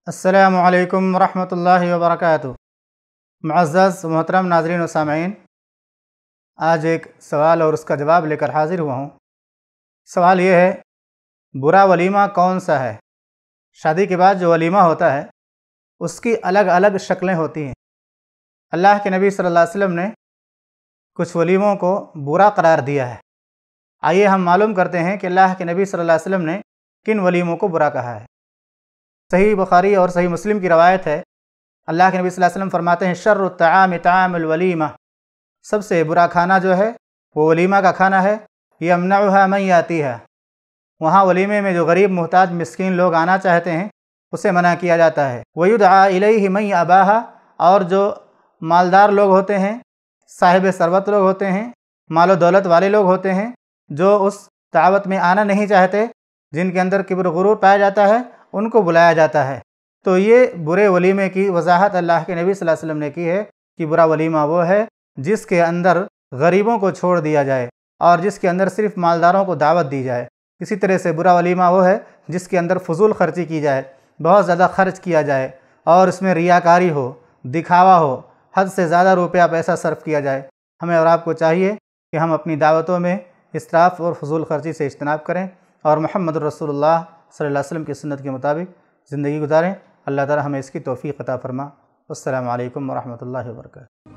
السلام علیکم ورحمۃ اللہ وبرکاتہ۔ معزز محترم ناظرین و سامعین، آج ایک سوال اور اس کا جواب لے کر حاضر ہوا ہوں۔ سوال یہ ہے، برا ولیمہ کون سا ہے؟ شادی کے بعد جو ولیمہ ہوتا ہے اس کی الگ الگ شکلیں ہوتی ہیں۔ اللہ کے نبی صلی اللہ علیہ وسلم نے کچھ ولیموں کو برا قرار دیا ہے۔ آئیے ہم معلوم کرتے ہیں کہ اللہ کے نبی صلی اللہ علیہ وسلم نے کن ولیموں کو برا کہا ہے۔ صحیح بخاری اور صحیح مسلم کی روایت ہے، اللہ کے نبی صلی اللہ علیہ وسلم فرماتے ہیں، شر الطعام طعام الولیمہ، سب سے برا کھانا جو ہے وہ ولیمہ کا کھانا ہے، یمنعها من یاتیہا، وہاں ولیمے میں جو غریب محتاج مسکین لوگ آنا چاہتے ہیں اسے منع کیا جاتا ہے۔ ویدعى الیہ من یاباہا، اور جو مالدار لوگ ہوتے ہیں، صاحب ثروت لوگ ہوتے ہیں، مال و دولت والے لوگ ہوتے ہیں، جو اس دعوت میں آنا نہیں چاہتے، جن کے اندر کبر غرور پایا جاتا ہے، ان کو بلایا جاتا ہے۔ تو یہ برے ولیمے کی وضاحت اللہ کے نبی صلی اللہ علیہ وسلم نے کی ہے کہ برا ولیمہ وہ ہے جس کے اندر غریبوں کو چھوڑ دیا جائے اور جس کے اندر صرف مالداروں کو دعوت دی جائے۔ اسی طرح سے برا ولیمہ وہ ہے جس کے اندر فضول خرچی کی جائے، بہت زیادہ خرچ کیا جائے اور اس میں ریاکاری ہو، دکھاوا ہو، حد سے زیادہ روپیہ پیسہ صرف کیا جائے۔ ہمیں اور آپ کو چاہیے کہ ہم اپنی دعوتوں میں اسراف اور فضول خرچی سے اجتناب کریں اور محمد رسول اللہ صلی اللہ علیہ وسلم کی سنت کے مطابق زندگی گزاریں۔ اللہ تعالی ہمیں اس کی توفیق عطا فرما۔ السلام علیکم ورحمۃ اللہ وبرکاتہ۔